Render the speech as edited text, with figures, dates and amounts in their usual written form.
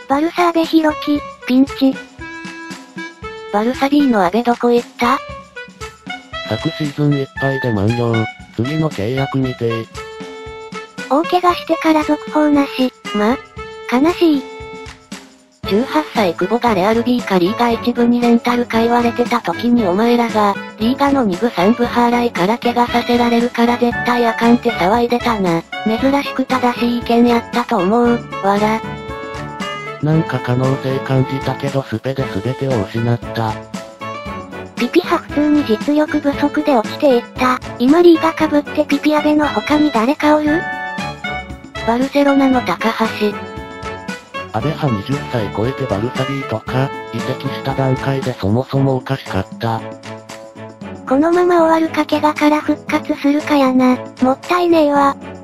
バルサ阿部寛樹、ピンチ。バルサ B の阿部どこ行った？ 昨シーズンいっぱいで満了。次の契約未定。 大怪我してから続報なし。悲しい。18歳久保がレアル B かリーガ1部にレンタルか言われてた時にお前らが、リーガの2部3部払いから怪我させられるから絶対あかんって騒いでたな。珍しく正しい意見やったと思う、わら。 なんか可能性感じたけどスペで全てを失った。 ピピは普通に実力不足で落ちていった。今リーガ被ってピピ阿部の他に誰かおる？バルセロナの高橋。 阿部派20歳超えてバルサ B とか、移籍した段階でそもそもおかしかった。 このまま終わるか怪我から復活するかやな。もったいねえわ。